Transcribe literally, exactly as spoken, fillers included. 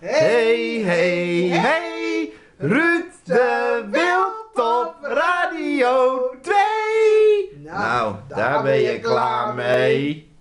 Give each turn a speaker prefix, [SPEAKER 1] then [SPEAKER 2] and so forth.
[SPEAKER 1] Hey, hey, hey, Ruud de Wild op Radio twee. Nou, nou daar ben je klaar mee.